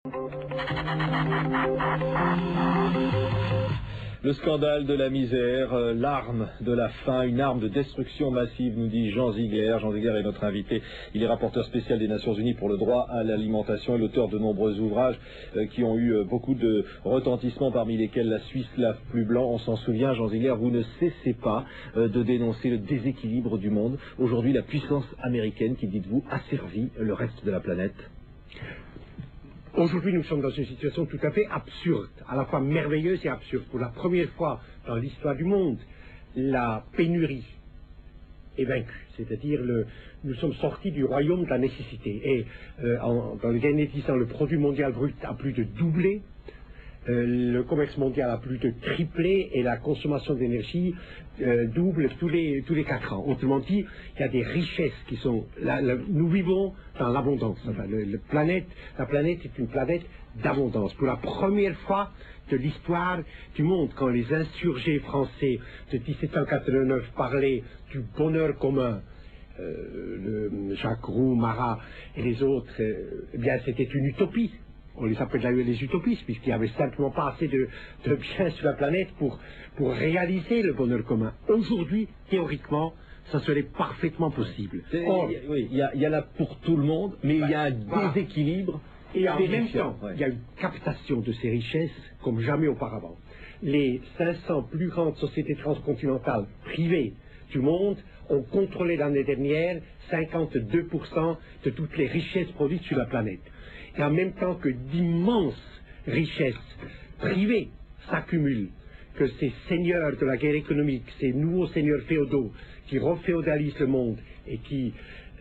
Le scandale de la misère, l'arme de la faim, une arme de destruction massive, nous dit Jean Ziegler. Jean Ziegler est notre invité. Il est rapporteur spécial des Nations Unies pour le droit à l'alimentation et l'auteur de nombreux ouvrages qui ont eu beaucoup de retentissement, parmi lesquels La Suisse lave plus blanc. On s'en souvient, Jean Ziegler, vous ne cessez pas de dénoncer le déséquilibre du monde. Aujourd'hui, la puissance américaine, qui dites-vous, a servi le reste de la planète. Aujourd'hui, nous sommes dans une situation tout à fait absurde, à la fois merveilleuse et absurde. Pour la première fois dans l'histoire du monde, la pénurie est vaincue. C'est-à-dire, nous sommes sortis du royaume de la nécessité. Et dans les derniers 10 ans, le produit mondial brut a plus de doublé, le commerce mondial a plus de triplé et la consommation d'énergie double tous les 4 ans. Autrement dit, il y a des richesses qui sont... nous vivons dans l'abondance. Enfin, la planète est une planète d'abondance. Pour la première fois de l'histoire du monde, quand les insurgés français de 1789 parlaient du bonheur commun, Jacques Roux, Marat et les autres, eh bien c'était une utopie. On les appelle les utopistes, puisqu'il n'y avait simplement pas assez de biens sur la planète pour réaliser le bonheur commun. Aujourd'hui, théoriquement, ça serait parfaitement possible. Oui, il y a là pour tout le monde, mais il y a un déséquilibre. Et en même temps, il y a une captation de ces richesses comme jamais auparavant. Les 500 plus grandes sociétés transcontinentales privées du monde ont contrôlé l'année dernière 52% de toutes les richesses produites sur la planète. Et en même temps que d'immenses richesses privées s'accumulent, que ces seigneurs de la guerre économique, ces nouveaux seigneurs féodaux qui reféodalisent le monde et qui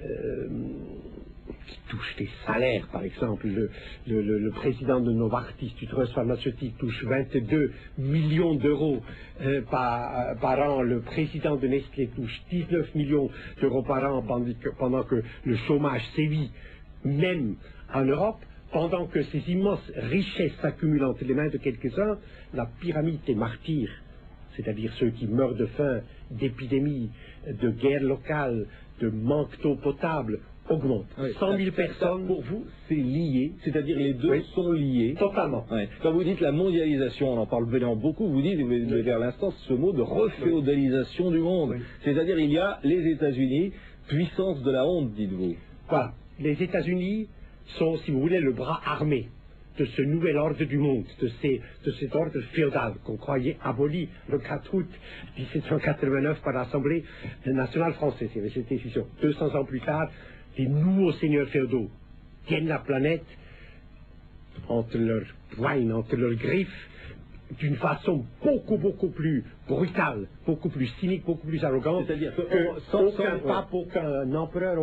touchent des salaires, par exemple, le président de Novartis, du trust pharmaceutique, touche 22 millions d'euros par an, le président de Nestlé touche 19 millions d'euros par an pendant que le chômage sévit, même en Europe. Pendant que ces immenses richesses s'accumulent entre les mains de quelques-uns, la pyramide des martyrs, c'est-à-dire ceux qui meurent de faim, d'épidémies, de guerres locales, de manque d'eau potable, augmente. 100 000 personnes... Pour vous, c'est lié, c'est-à-dire les deux sont liés. Totalement. Quand vous dites la mondialisation, on en parle beaucoup, vous dites, vous avez à l'instant ce mot de reféodalisation du monde. C'est-à-dire il y a les États-Unis, puissance de la honte, dites-vous. Voilà. Les États-Unis sont, si vous voulez, le bras armé de ce nouvel ordre du monde, de cet ordre féodal qu'on croyait aboli le 4 août 1789 par l'Assemblée nationale française. Il y avait cette décision. 200 ans plus tard, les nouveaux seigneurs féodaux tiennent la planète entre leurs poignes, entre leurs griffes, d'une façon beaucoup plus brutale, beaucoup plus cynique, beaucoup plus arrogante. C'est-à-dire aucun pape, aucun empereur,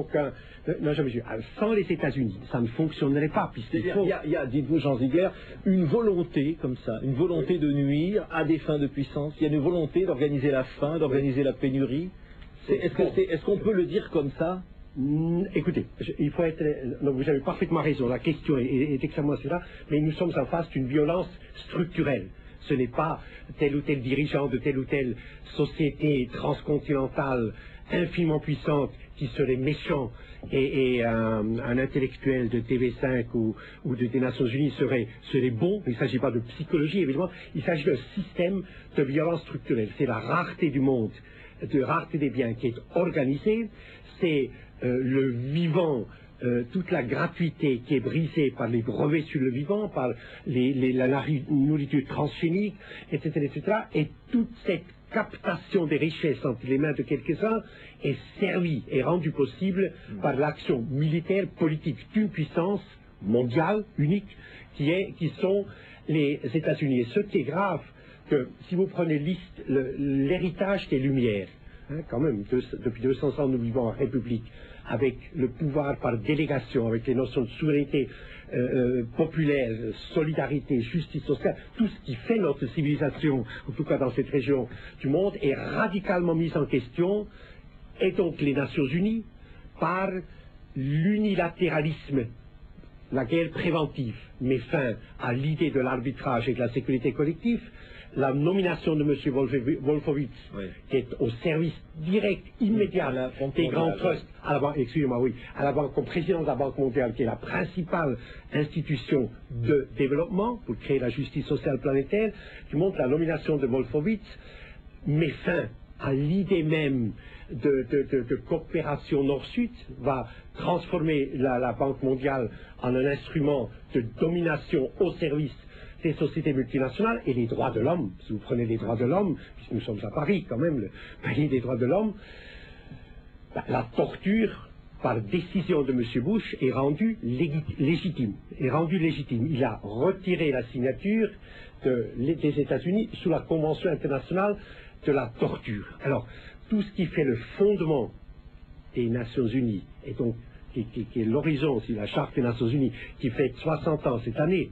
sans les États-Unis, ça ne fonctionnerait pas. Il y a, dites-vous Jean Ziegler, une volonté comme ça, une volonté de nuire à des fins de puissance. Il y a une volonté d'organiser la faim, d'organiser la pénurie. Est-ce qu'on peut le dire comme ça? Écoutez, il faut être... Non, vous avez parfaitement raison, la question est extrêmement cela, mais nous sommes en face d'une violence structurelle. Ce n'est pas tel ou tel dirigeant de telle ou telle société transcontinentale infiniment puissante qui serait méchant et un intellectuel de TV5 ou des Nations Unies serait bon. Il ne s'agit pas de psychologie, évidemment, il s'agit d'un système de violence structurelle. C'est la rareté du monde, de rareté des biens qui est organisée, c'est le vivant, toute la gratuité qui est brisée par les brevets sur le vivant, par la nourriture transgénique, etc., et toute cette captation des richesses entre les mains de quelques-uns est servie et rendue possible par l'action militaire, politique d'une puissance mondiale, unique, qui sont les États-Unis. Et ce qui est grave, que si vous prenez l'héritage des Lumières, quand même, depuis 200 ans nous vivons en République, avec le pouvoir par délégation, avec les notions de souveraineté populaire, solidarité, justice sociale, tout ce qui fait notre civilisation, en tout cas dans cette région du monde, est radicalement mis en question, et donc les Nations Unies, par l'unilatéralisme. La guerre préventive met fin à l'idée de l'arbitrage et de la sécurité collective. la nomination de M. Wolfowitz, qui est au service direct, immédiat des grands trusts, à la banque, excusez-moi, oui, à la banque, comme président de la Banque mondiale, qui est la principale institution de développement pour créer la justice sociale planétaire, qui montre la nomination de Wolfowitz met fin à l'idée même de coopération nord-sud, va transformer la Banque mondiale en un instrument de domination au service des sociétés multinationales et les droits de l'homme. Si vous prenez les droits de l'homme, puisque nous sommes à Paris quand même, le pays des droits de l'homme, la torture par décision de M. Bush est rendue légitime. Il a retiré la signature des États-Unis sous la Convention internationale de la torture. Alors, tout ce qui fait le fondement des Nations Unies, et donc qui est l'horizon aussi, la Charte des Nations Unies, qui fait 60 ans cette année,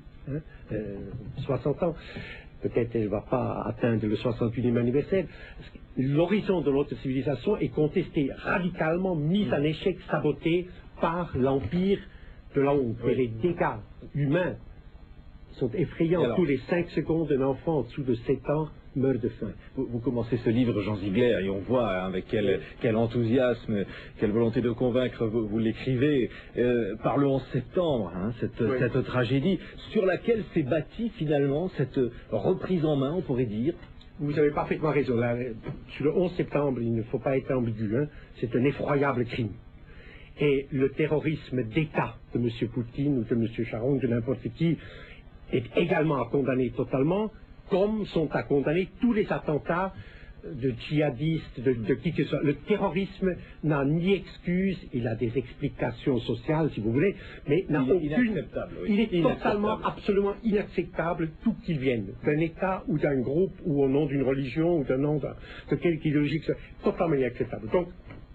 60 ans, peut-être elle ne va pas atteindre le 61e anniversaire, l'horizon de notre civilisation est contesté radicalement, mis en échec, saboté par l'empire de la honte. Et les dégâts humains sont effrayants. Alors, tous les 5 secondes, un enfant en dessous de 7 ans meurt de faim. Vous commencez ce livre, Jean Ziegler, et on voit avec quel enthousiasme, quelle volonté de convaincre vous l'écrivez, par le 11 septembre, cette tragédie, sur laquelle s'est bâtie finalement cette reprise en main, on pourrait dire. Vous avez parfaitement raison. Sur le 11 septembre, il ne faut pas être ambigu, c'est un effroyable crime. Et le terrorisme d'État de M. Poutine ou de M. Sharon, de n'importe qui, est également à condamner totalement, comme sont à condamner tous les attentats de djihadistes, de qui que ce soit. Le terrorisme n'a ni excuse, il a des explications sociales, si vous voulez, mais n'a aucune. Il est totalement, absolument inacceptable, tout qu'il vienne, d'un État ou d'un groupe, ou au nom d'une religion, ou d'un nom de quelque idéologie que ce soit, totalement inacceptable. Donc,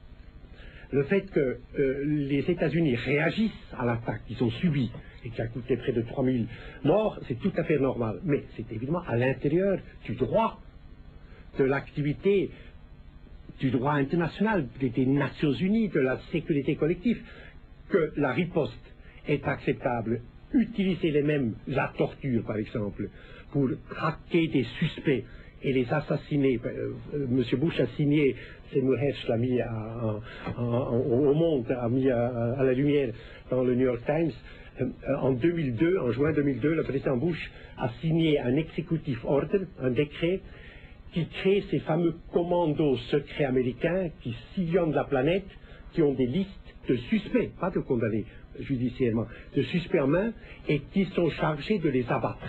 le fait que les États-Unis réagissent à l'attaque qu'ils ont subie, et qui a coûté près de 3000 morts, c'est tout à fait normal. Mais c'est évidemment à l'intérieur du droit, de l'activité, du droit international, des Nations Unies, de la sécurité collective, que la riposte est acceptable. Utiliser les mêmes, la torture par exemple, pour traquer des suspects et les assassiner. M. Bush a signé, Seymour Hersh l'a mis au monde, a mis à la lumière dans le New York Times. En 2002, en juin 2002, le président Bush a signé un executive order, un décret, qui crée ces fameux commandos secrets américains qui sillonnent la planète, qui ont des listes de suspects, pas de condamnés judiciairement, de suspects en main, et qui sont chargés de les abattre.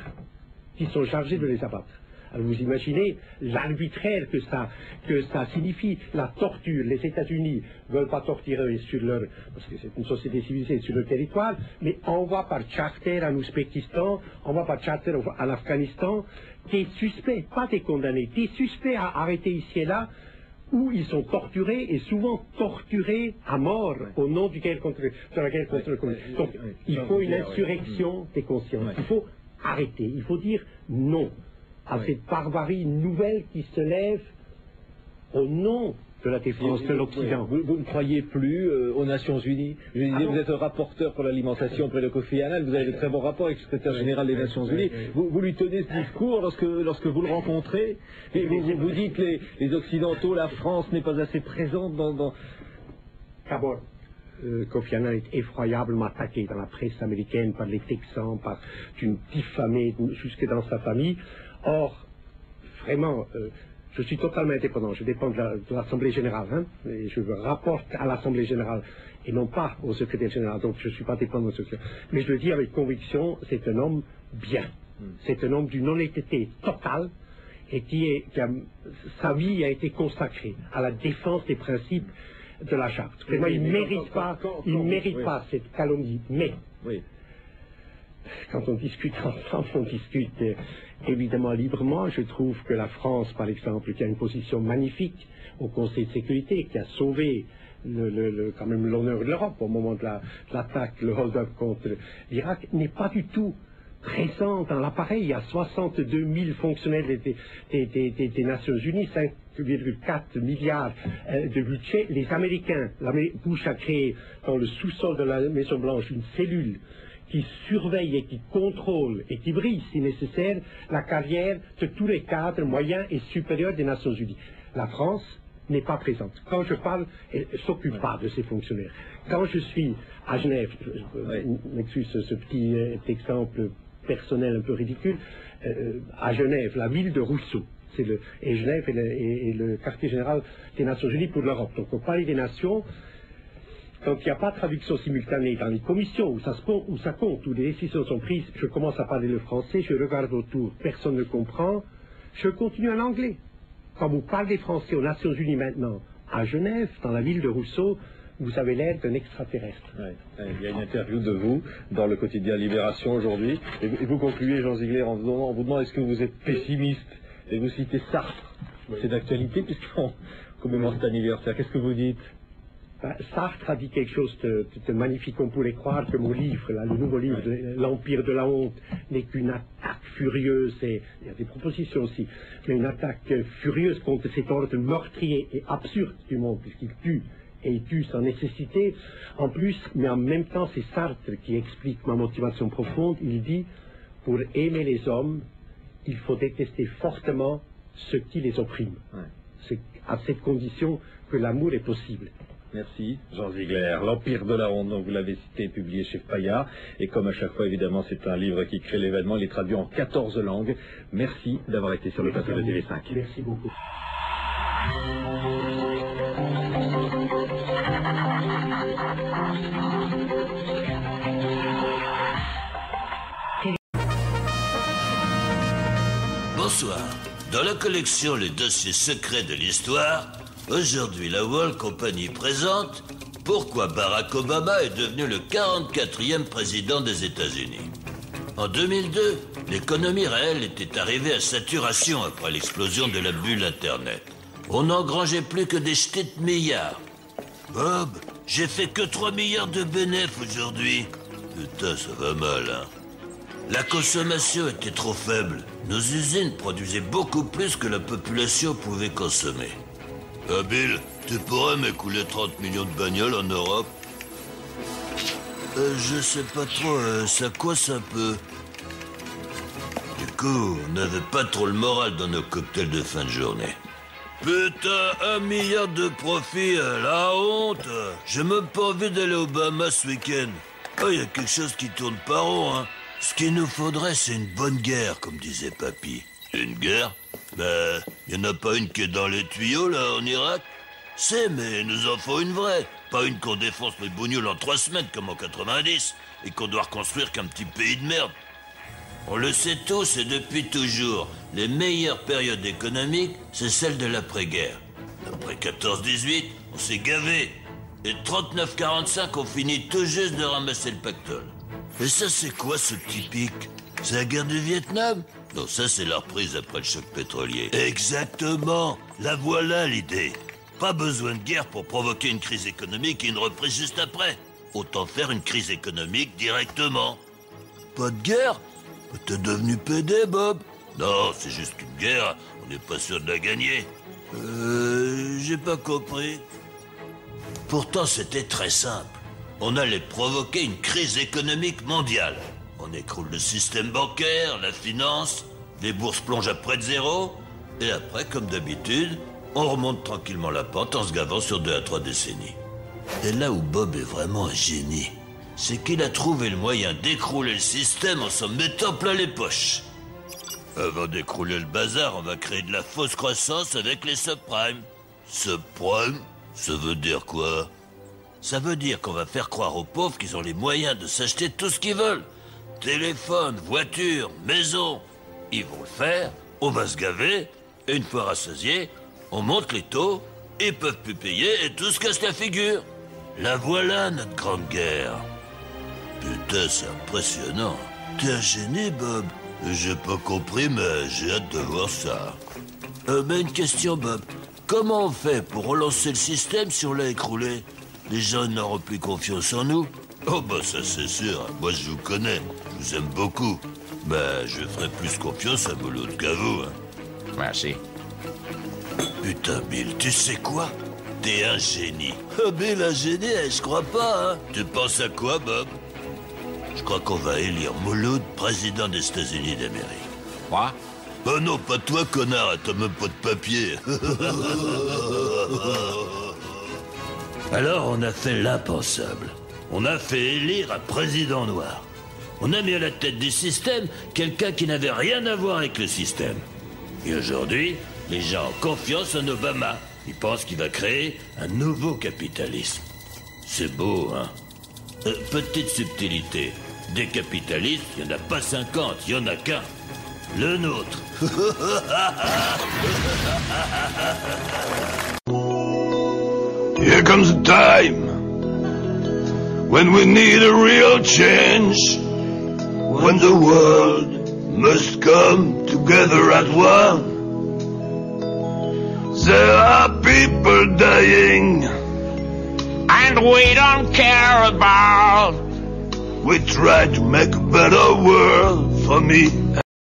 Alors vous imaginez l'arbitraire que ça signifie, la torture. Les États-Unis ne veulent pas torturer parce que c'est une société civilisée sur le territoire, mais envoient par charter en Ouzbékistan, envoient par charter en Afghanistan, des suspects, pas des condamnés, des suspects à arrêter ici et là, où ils sont torturés et souvent torturés à mort au nom de la guerre contre le communisme. Donc il faut une insurrection des consciences. Il faut arrêter, il faut dire non à cette barbarie nouvelle qui se lève au nom de la défense de l'Occident. Vous ne croyez plus aux Nations Unies? Je disais, vous êtes un rapporteur pour l'alimentation près de Kofi Annan, vous avez de très bons rapports avec le secrétaire général des Nations Unies. Vous lui tenez ce discours lorsque vous le rencontrez, et vous dites que les Occidentaux, la France n'est pas assez présente dans... D'abord, Kofi Annan est effroyablement attaqué dans la presse américaine par les Texans, par une diffamée jusque dans sa famille. Or, vraiment, je suis totalement indépendant, je dépends de l'Assemblée générale, et je rapporte à l'Assemblée générale, et non pas au secrétaire général, donc je ne suis pas dépendant de ce secrétaire. Mais je le dis avec conviction, c'est un homme bien, c'est un homme d'une honnêteté totale, et sa vie a été consacrée à la défense des principes de la charte. Vraiment, il ne mérite pas cette calomnie, mais... Oui. Quand on discute ensemble, on discute évidemment librement. Je trouve que la France, par exemple, qui a une position magnifique au Conseil de sécurité, qui a sauvé quand même l'honneur de l'Europe au moment de l'attaque, le hold-up contre l'Irak, n'est pas du tout présent dans l'appareil. Il y a 62 000 fonctionnaires des Nations Unies, 5,4 milliards de budget. Les Américains, Bush a créé dans le sous-sol de la Maison-Blanche une cellule qui surveille et qui contrôle et qui brise, si nécessaire, la carrière de tous les cadres moyens et supérieurs des Nations Unies. La France n'est pas présente. Quand je parle, elle ne s'occupe pas de ces fonctionnaires. Quand je suis à Genève, m'excuse ce petit exemple personnel un peu ridicule, à Genève, la ville de Rousseau, et Genève est le quartier général des Nations Unies pour l'Europe. Donc au Palais des Nations, quand il n'y a pas de traduction simultanée dans les commissions où ça compte, où les décisions sont prises, je commence à parler le français, je regarde autour, personne ne comprend, je continue en anglais. Quand vous parlez français aux Nations Unies maintenant, à Genève, dans la ville de Rousseau, vous avez l'air d'un extraterrestre. Ouais. Il y a une interview de vous dans le quotidien Libération aujourd'hui, et vous concluez, Jean Ziegler, en vous demandant est-ce que vous êtes pessimiste, et vous citez Sartre. C'est d'actualité puisqu'on commémore cet anniversaire. Qu'est-ce que vous dites? Sartre a dit quelque chose de magnifique. On pourrait croire que mon livre, là, le nouveau livre, L'Empire de la honte, n'est qu'une attaque furieuse, et il y a des propositions aussi, mais une attaque furieuse contre cet ordre meurtrier et absurde du monde, puisqu'il tue, et il tue sans nécessité. En plus, mais en même temps, c'est Sartre qui explique ma motivation profonde. Il dit, pour aimer les hommes, il faut détester fortement ceux qui les oppriment. C'est à cette condition que l'amour est possible. Merci, Jean Ziegler. L'Empire de la honte, donc vous l'avez cité, publié chez Fayard. Et comme à chaque fois, évidemment, c'est un livre qui crée l'événement. Il est traduit en 14 langues. Merci d'avoir été sur le plateau de TV5. Merci beaucoup. Bonsoir. Dans la collection Les dossiers secrets de l'histoire, aujourd'hui, la Wall Company présente pourquoi Barack Obama est devenu le 44e président des États-Unis. En 2002, l'économie réelle était arrivée à saturation après l'explosion de la bulle Internet. On n'engrangeait plus que des ch'tis de milliards. Bob, j'ai fait que 3 milliards de bénéfices aujourd'hui. Putain, ça va mal, hein. La consommation était trop faible. Nos usines produisaient beaucoup plus que la population pouvait consommer. Ah Bill, tu pourrais m'écouler 30 millions de bagnoles en Europe? Je sais pas trop, ça coince un peu. Du coup, on n'avait pas trop le moral dans nos cocktails de fin de journée. Putain, 1 milliard de profit, la honte. J'ai même pas envie d'aller au Bahamas ce week-end. Oh, y a quelque chose qui tourne pas rond, hein. Ce qu'il nous faudrait, c'est une bonne guerre, comme disait Papy. Une guerre? Ben, y en a pas une qui est dans les tuyaux, là, en Irak? C'est, mais nous en faut une vraie. Pas une qu'on défonce les bougnoules en 3 semaines, comme en 90, et qu'on doit reconstruire qu'un petit pays de merde. On le sait tous et depuis toujours, les meilleures périodes économiques, c'est celle de l'après-guerre. Après 14-18, on s'est gavé. Et 39-45, on finit tout juste de ramasser le pactole. Et ça, c'est quoi, ce petit pic? C'est la guerre du Vietnam? Non, ça, c'est la reprise après le choc pétrolier. Exactement. La voilà, l'idée. Pas besoin de guerre pour provoquer une crise économique et une reprise juste après. Autant faire une crise économique directement. Pas de guerre? T'es devenu PD, Bob? Non, c'est juste une guerre. On n'est pas sûr de la gagner. J'ai pas compris. Pourtant, c'était très simple. On allait provoquer une crise économique mondiale. On écroule le système bancaire, la finance, les bourses plongent à près de zéro, et après, comme d'habitude, on remonte tranquillement la pente en se gavant sur 2 à 3 décennies. Et là où Bob est vraiment un génie, c'est qu'il a trouvé le moyen d'écrouler le système en s'en mettant plein les poches. Avant d'écrouler le bazar, on va créer de la fausse croissance avec les subprimes. Subprimes, ça veut dire quoi? Ça veut dire qu'on va faire croire aux pauvres qu'ils ont les moyens de s'acheter tout ce qu'ils veulent. Téléphone, voiture, maison. Ils vont le faire, on va se gaver, et une fois rassasiés, on monte les taux, ils peuvent plus payer et tout se casse la figure. La voilà, notre grande guerre. Putain, c'est impressionnant. T'es un génie, Bob. J'ai pas compris, mais j'ai hâte de voir ça. Mais une question, Bob. Comment on fait pour relancer le système si on l'a écroulé? Les gens n'auront plus confiance en nous? Oh bah ça c'est sûr, moi je vous connais, je vous aime beaucoup. Bah je ferai plus confiance à Mouloud qu'à vous. Hein. Merci. Putain Bill, tu sais quoi? T'es un génie. Oh Bill, un génie, je crois pas, hein. Tu penses à quoi, Bob? Je crois qu'on va élire Mouloud président des États-Unis d'Amérique. Quoi? Oh non, pas toi, connard, t'as même pas de papier. Alors on a fait l'impensable. On a fait élire un président noir. On a mis à la tête du système quelqu'un qui n'avait rien à voir avec le système. Et aujourd'hui, les gens ont confiance en Obama. Ils pensent qu'il va créer un nouveau capitalisme. C'est beau, hein? Petite subtilité. Des capitalistes, il n'y en a pas 50, il n'y en a qu'un. Le nôtre. Here comes a time when we need a real change, when the world must come together at one. There are people dying, and we don't care about. We try to make a better world for me